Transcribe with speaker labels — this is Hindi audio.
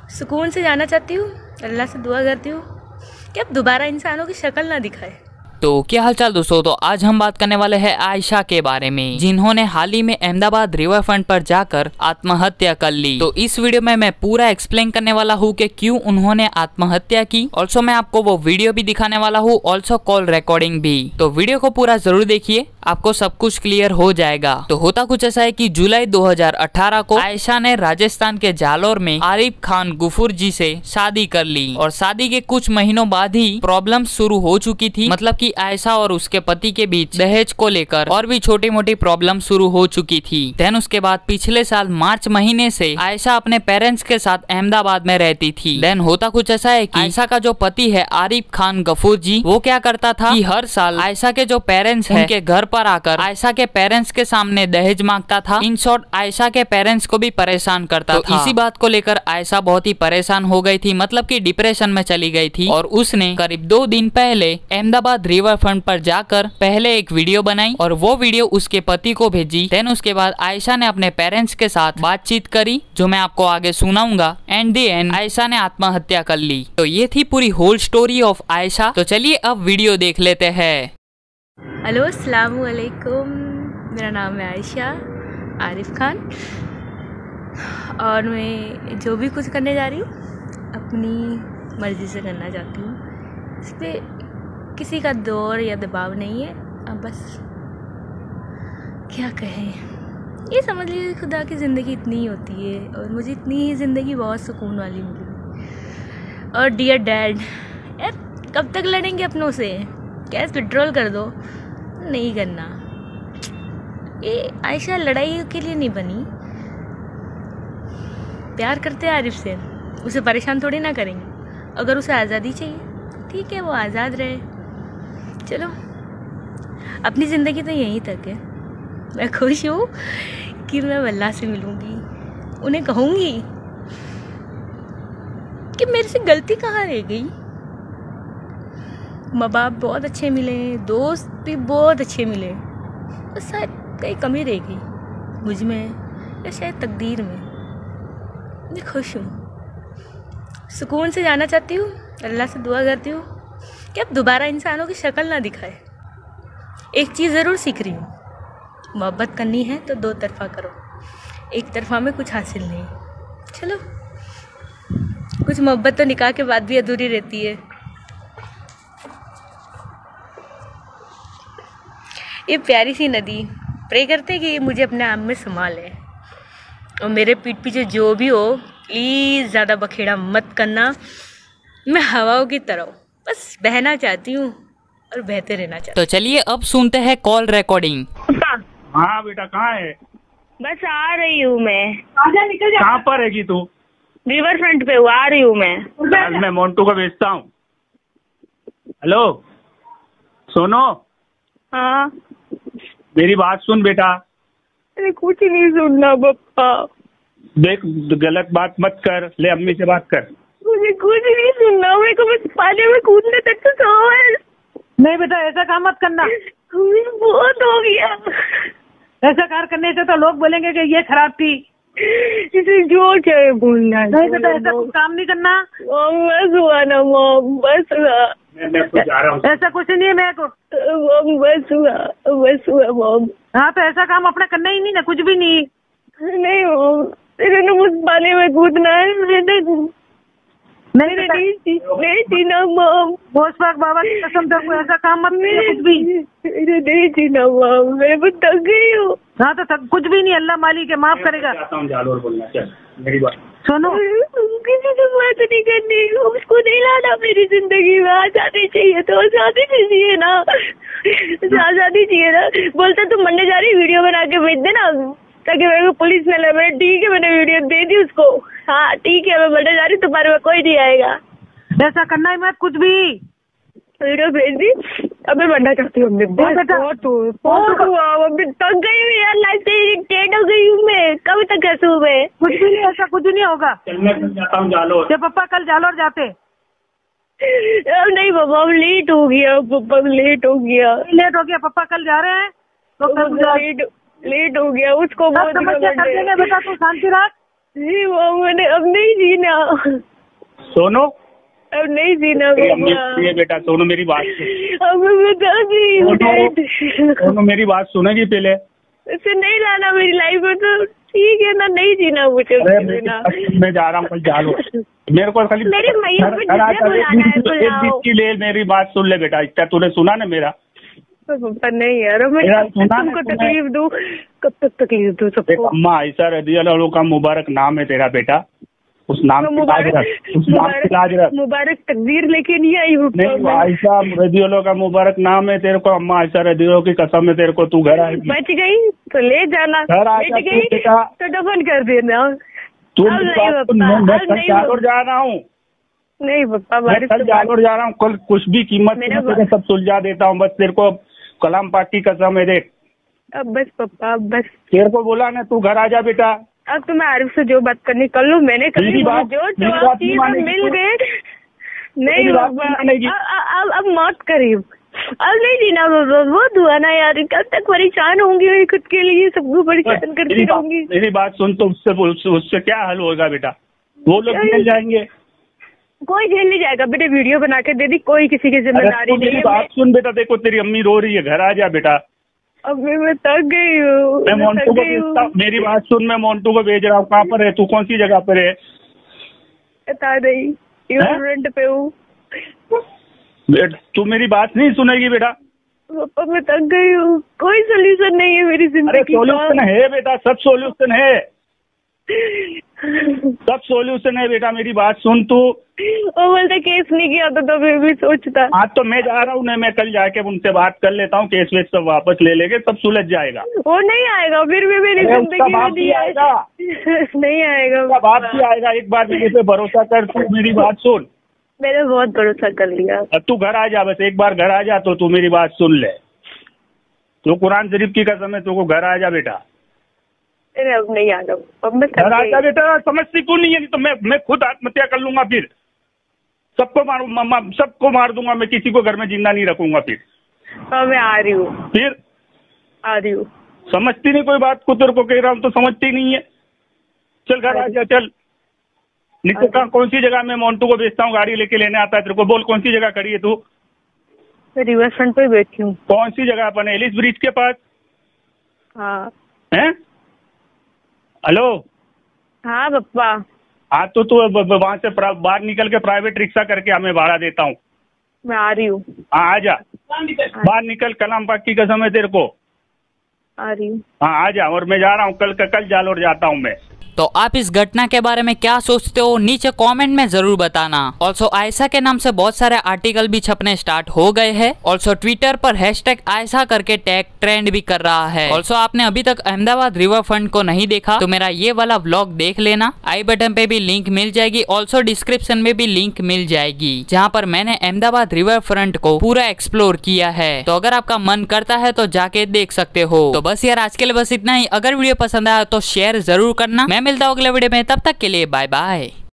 Speaker 1: सुकून से जाना चाहती हूँ। अल्लाह से दुआ करती हूँ कि अब दोबारा इंसानों की शक्ल ना दिखाए।
Speaker 2: तो क्या हालचाल दोस्तों, तो आज हम बात करने वाले हैं आयशा के बारे में, जिन्होंने हाल ही में अहमदाबाद रिवर फ्रंट पर जाकर आत्महत्या कर ली। तो इस वीडियो में मैं पूरा एक्सप्लेन करने वाला हूँ कि क्यों उन्होंने आत्महत्या की। ऑल्सो मैं आपको वो वीडियो भी दिखाने वाला हूँ, ऑल्सो कॉल रिकॉर्डिंग भी। तो वीडियो को पूरा जरूर देखिए, आपको सब कुछ क्लियर हो जाएगा। तो होता कुछ ऐसा है कि जुलाई 2018 को आयशा ने राजस्थान के जालोर में आरिफ खान गुफूर जी से शादी कर ली और शादी के कुछ महीनों बाद ही प्रॉब्लम शुरू हो चुकी थी। मतलब कि आयशा और उसके पति के बीच दहेज को लेकर और भी छोटी मोटी प्रॉब्लम शुरू हो चुकी थी। देन उसके बाद पिछले साल मार्च महीने से आयशा अपने पेरेंट्स के साथ अहमदाबाद में रहती थी। देन होता कुछ ऐसा है कि आयशा का जो पति है आरिफ खान गफूर जी, वो क्या करता था कि हर साल आयशा के जो पेरेंट्स हैं उनके घर पर आकर आयशा के पेरेंट्स के सामने दहेज मांगता था। इन शॉर्ट आयशा के पेरेंट्स को भी परेशान करता था। इसी बात को लेकर आयशा बहुत ही परेशान हो गई थी, मतलब कि डिप्रेशन में चली गई थी। और उसने करीब 2 दिन पहले अहमदाबाद रिवर फ्रंट पर जाकर पहले एक वीडियो बनाई और वो वीडियो उसके पति को भेजी। देन उसके बाद आयशा ने अपने पेरेंट्स के साथ बातचीत करी, जो मैं आपको आगे सुनाऊंगा। एंड द एंड आयशा ने आत्महत्या कर ली। तो ये थी पूरी होल स्टोरी ऑफ आयशा। तो चलिए अब वीडियो देख लेते हैं।
Speaker 1: हेलो, अस्सलाम वालेकुम। मेरा नाम है आयशा आरिफ खान और मैं जो भी कुछ करने जा रही हूँ अपनी मर्ज़ी से करना चाहती हूँ। इस पर किसी का दौर या दबाव नहीं है। अब बस क्या कहें, ये समझ लीजिए खुदा की ज़िंदगी इतनी ही होती है और मुझे इतनी ही ज़िंदगी बहुत सुकून वाली मिली। और डियर डैड, यार कब तक लड़ेंगे अपनों से? गैस विड्रॉल कर दो। नहीं करना। ये आयशा लड़ाई के लिए नहीं बनी। प्यार करते हैं आरिफ से, उसे परेशान थोड़ी ना करेंगे। अगर उसे आज़ादी चाहिए ठीक है, वो आज़ाद रहे। चलो, अपनी ज़िंदगी तो यहीं तक है। मैं खुश हूँ कि मैं अल्लाह से मिलूँगी, उन्हें कहूँगी कि मेरे से गलती कहाँ रह गई। माँ बाप बहुत अच्छे मिले, दोस्त भी बहुत अच्छे मिले, बस शायद कहीं कमी रह गई मुझ में या शायद तकदीर में। मैं खुश हूँ, सुकून से जाना चाहती हूँ। अल्लाह से दुआ करती हूँ कि अब दोबारा इंसानों की शक्ल ना दिखाए। एक चीज़ ज़रूर सीख रही हूँ, मोहब्बत करनी है तो 2 तरफ़ा करो, एक तरफ़ा में कुछ हासिल नहीं। चलो, कुछ मोहब्बत तो निकाह के बाद भी अधूरी रहती है। ये प्यारी सी नदी, प्रे करते कि ये मुझे अपने आप में संभाले और मेरे पीठ पीछे जो भी हो प्लीज़ ज़्यादा बखेड़ा मत करना। मैं हवाओं की तरह बस बहना चाहती हूँ और बहते रहना चाहती हूँ।
Speaker 2: तो चलिए अब सुनते हैं कॉल रिकॉर्डिंग।
Speaker 3: हाँ बेटा, कहाँ है?
Speaker 4: बस आ रही हूँ मैं।
Speaker 3: कहाँ पर रहेगी तू?
Speaker 4: रिवर फ्रंट पे हूँ, आ रही हूँ मैं।
Speaker 3: आज मैं मोन्टू को भेजता हूँ। हेलो सोनो,
Speaker 4: हाँ,
Speaker 3: मेरी बात सुन बेटा।
Speaker 4: अरे कुछ नहीं सुनना पप्पा।
Speaker 3: देख, गलत बात मत कर, ले अम्मी से बात कर।
Speaker 4: मुझे कुछ नहीं सुनना, मेरे को बस पानी में कूदने तक तो सवाल।
Speaker 5: नहीं बेटा, ऐसा काम मत करना।
Speaker 4: मुझे बहुत हो गया।
Speaker 5: ऐसा कार करने से तो लोग बोलेंगे कि ये खराब थी।
Speaker 4: इसे जो चाहे बोलना।
Speaker 5: नहीं बेटा, ऐसा कुछ काम नहीं करना।
Speaker 4: बस हुआ ना मॉम, बस हुआ।
Speaker 3: मैं खुद जा रहा हूँ।
Speaker 5: ऐसा कुछ नहीं है मेरे को।
Speaker 4: मॉम बस हुआ मॉम।
Speaker 5: हाँ तो ऐसा काम अपना करना ही नहीं ना, कुछ भी नहीं।
Speaker 4: नहीं मॉम, तेरे ने मुझ पानी में कूदना है। नहीं जीना मॉम।
Speaker 5: बोस पाक बाबा की कसम, तो ऐसा काम मत करना कुछ भी।
Speaker 4: नहीं जीना मॉम, मैं बहुत थक गई हूँ।
Speaker 5: हाँ तो कुछ भी नहीं, अल्लाह मालिक है, माफ करेगा।
Speaker 3: जालोर बोलना, चल मेरी बात
Speaker 5: सुनो,
Speaker 4: किसी से बात नहीं करनी, उसको नहीं लाना मेरी जिंदगी में। आजादी चाहिए तो आजादी चाहिए ना, आजादी चाहिए ना। बोलते तुम मरने जा रही, वीडियो बना के भेज देना ताकि मेरे को पुलिस न ले। मैंने ठीक है, मैंने वीडियो दे दी उसको। हाँ ठीक है, मैं मरने जा रही, तुम्हारे में कोई नहीं आएगा।
Speaker 5: ऐसा करना है मत कुछ भी।
Speaker 4: वीडियो भेज दी। अब मैं मरना चाहती हूँ। थक गई हूँ यार, लाइफ से इरिटेट हो गई हूँ मैं। कब तक हंसूँ मैं?
Speaker 5: कुछ भी नहीं, ऐसा कुछ नहीं होगा।
Speaker 3: चल मैं जाता हूँ जालोर।
Speaker 5: जब पापा कल जालोर जाते।
Speaker 4: अब नहीं पापा, अब लेट हो गया पापा, लेट हो गया।
Speaker 5: लेट हो गया, पापा कल जा रहे हैं तो
Speaker 4: लेट हो गया। उसको
Speaker 5: समस्या कर देंगे बेटा, तू शांति रख।
Speaker 4: जी वो मैंने अब नहीं जीना,
Speaker 3: सोनो
Speaker 4: अब नहीं जीना
Speaker 3: मेरी अम्मी
Speaker 4: बाबा।
Speaker 3: ये बेटा सोनो मेरी बात सुन।
Speaker 4: अब मैं बता दी
Speaker 3: सोनो मेरी बात सुनेगी पहले।
Speaker 4: इसे नहीं लाना मेरी लाइफ में तो ठीक है ना, नहीं जीना मुझे
Speaker 3: अरे
Speaker 4: उसके बिना।
Speaker 3: मैं जा रहा हूँ कल जा लो, मेरे को खाली
Speaker 4: मेरे मैया पे
Speaker 3: घर आ
Speaker 4: जिसे
Speaker 3: जा,
Speaker 4: बुलाना है
Speaker 3: एक
Speaker 4: बुलाओ।
Speaker 3: दिन की ले मेरी बात सुन ले बेटा, इतना तूने सुना ना मेरा।
Speaker 4: पापा नहीं यार, मैं
Speaker 3: मेरा
Speaker 4: कब तक
Speaker 3: सुना
Speaker 4: तुमको
Speaker 3: है
Speaker 4: तकलीफ दूं, कब तक तकलीफ दूं
Speaker 3: देख
Speaker 4: सबको।
Speaker 3: अम्मा ऐसा रदियल्लाहु का मुबारक नाम है तेरा बेटा, उस नाम
Speaker 4: तो
Speaker 3: की लाज रख, उस नाम की लाज रख।
Speaker 4: मुबारक तकदीर लेके नहीं आई हूँ।
Speaker 3: नहीं आयशा रदियल्लाहु का मुबारक नाम है तेरे को, अम्मा आयशा रदियल्लाहु की कसम है तेरे को, तू घर आएगी।
Speaker 4: बच गई तो ले जाना,
Speaker 3: घर आ
Speaker 4: बच
Speaker 3: जा तू
Speaker 4: गई
Speaker 3: बेटा।
Speaker 4: तो दफन कर देना।
Speaker 3: तू
Speaker 4: अब
Speaker 3: मेरी
Speaker 4: नहीं
Speaker 3: बात सुन,
Speaker 4: पापा,
Speaker 3: मैं
Speaker 4: अब
Speaker 3: कल
Speaker 4: नहीं
Speaker 3: जालोर जा रहा हूँ,
Speaker 4: नहीं पापा
Speaker 3: मैं
Speaker 4: बारिश
Speaker 3: कल जालोर जा रहा हूँ, कल कुछ भी कीमत से
Speaker 4: मेरा
Speaker 3: मैं तेरे सब सुलझा देता हूँ, बस तेरे को कलाम पाक की कसम है देख।
Speaker 4: अब बस पापा अब बस।
Speaker 3: तेरे को बोला ना तू घर आ जा बेटा।
Speaker 4: अब तो मैं आरिफ से जो बात करनी कर लूँ, मैंने कर ली,
Speaker 3: मेरी बात-
Speaker 4: जो
Speaker 3: मेरी
Speaker 4: जवाब
Speaker 3: बात नहीं
Speaker 4: चाहिए वो
Speaker 3: मानेगी
Speaker 4: मिल
Speaker 3: तू।
Speaker 4: गए। नहीं
Speaker 3: मेरी बात
Speaker 4: बाबा
Speaker 3: नहीं मानेगी।
Speaker 4: अब मौत करीब, अब नहीं जीना बाबा, बहुत हुआ ना यार, कब तक परेशान होंगी मैं खुद के लिए, सबको परेशान करती रहूंगी।
Speaker 3: मेरी बात सुन, तो उससे क्या हल होगा बेटा, वो लोग निकल जाएंगे।
Speaker 4: कोई झेल नहीं जाएगा बेटे, वीडियो बना के दे दी, कोई किसी की
Speaker 3: अरे
Speaker 4: जिम्मेदारी
Speaker 3: तू
Speaker 4: नहीं
Speaker 3: मेरी
Speaker 4: है।
Speaker 3: बात सुन बेटा, देखो तेरी अम्मी रो रही है, घर आ जा बेटा।
Speaker 4: अब मैं थक गई हूँ,
Speaker 3: मैं
Speaker 4: मैं
Speaker 3: मोन्टू
Speaker 4: थक
Speaker 3: को
Speaker 4: गई हूँ।
Speaker 3: भेजता हूँ, मेरी बात सुन, मैं मोन्टू को भेज रहा हूँ। कहाँ पर है तू, कौन सी जगह पर है?
Speaker 4: बता रही
Speaker 3: हैं?
Speaker 4: रेंट पे हूँ।
Speaker 3: तू मेरी बात नहीं सुनेगी बेटा।
Speaker 4: पापा मैं थक गई हूँ, कोई सोल्यूशन नहीं है मेरी
Speaker 3: अरे
Speaker 4: जिंदगी
Speaker 3: सोल्यूशन
Speaker 4: का।
Speaker 3: है बेटा, सब सोल्यूशन है, सब सोल्यूशन है बेटा, मेरी बात सुन तू।
Speaker 4: वो बोलते केस नहीं किया तो मैं भी सोचता।
Speaker 3: आज तो मैं जा रहा हूँ ना, मैं कल जाके उनसे बात कर लेता हूँ, केस वेस सब वापस ले लेंगे, सब सुलझ जाएगा।
Speaker 4: वो नहीं आएगा, फिर भी मेरी
Speaker 3: अरे
Speaker 4: जिंदगी
Speaker 3: उसका
Speaker 4: में
Speaker 3: बाप भी
Speaker 4: नहीं
Speaker 3: आएगा,
Speaker 4: नहीं आएगा
Speaker 3: उसका बाप भी आएगा। एक बार मेरे पे भरोसा कर, तू मेरी बात सुन।
Speaker 4: मैंने बहुत भरोसा कर लिया।
Speaker 3: अब तू घर आ जा, बस एक बार घर आ जा तो तू मेरी बात सुन ले। तो कुरान शरीफ की कसम है, तू को घर आ जा बेटा,
Speaker 4: अरे अब नहीं आ जाऊँ, अब मैं थक
Speaker 3: घर आ जा
Speaker 4: गई।
Speaker 3: बेटा। समझती क्यों नहीं है? नहीं तो मैं खुद आत्महत्या कर लूंगा, फिर सबको मार दूंगा मैं, किसी को घर में जिंदा नहीं रखूंगा फिर।
Speaker 4: अब मैं आ रही हूँ,
Speaker 3: फिर
Speaker 4: आ रही हूँ।
Speaker 3: समझती नहीं कोई बात को, तेरे को कह रहा हूँ तो समझती नहीं है। चल घर आ जा, चल। नहीं तो कहाँ, कौन सी जगह मैं मोन्टू को भेजता हूँ, गाड़ी लेके लेने आता है तेरे को। बोल कौन सी जगह खड़ी है तू?
Speaker 4: मैं रिवर फ्रंट पे बैठी हूँ।
Speaker 3: कौन सी जगह पर? एलिस ब्रिज के पास
Speaker 4: हाँ
Speaker 3: है? हेलो,
Speaker 4: हाँ पप्पा।
Speaker 3: हाँ तो तू वहां से बाहर निकल के प्राइवेट रिक्शा करके हमें भाड़ा देता हूँ।
Speaker 4: मैं आ रही हूँ,
Speaker 3: हाँ आ जा, बाहर निकल, कलाम पाक की कसम है तेरे को।
Speaker 4: आ रही हूँ।
Speaker 3: हाँ आ जा, और मैं जा रहा हूँ कल जालोर जाता हूँ मैं।
Speaker 2: तो आप इस घटना के बारे में क्या सोचते हो नीचे कमेंट में जरूर बताना। ऑल्सो आयशा के नाम से बहुत सारे आर्टिकल भी छपने स्टार्ट हो गए हैं। ऑल्सो ट्विटर पर हैशटैग आयशा करके टैग ट्रेंड भी कर रहा है। ऑल्सो आपने अभी तक अहमदाबाद रिवर फ्रंट को नहीं देखा तो मेरा ये वाला व्लॉग देख लेना, आई बटन पे भी लिंक मिल जाएगी, ऑल्सो डिस्क्रिप्शन में भी लिंक मिल जाएगी, जहाँ पर मैंने अहमदाबाद रिवर फ्रंट को पूरा एक्सप्लोर किया है। तो अगर आपका मन करता है तो जाके देख सकते हो। तो बस यार आज के लिए बस इतना ही। अगर वीडियो पसंद आया तो शेयर जरूर करना। मैं मिलता हूँ अगले वीडियो में, तब तक के लिए बाय बाय।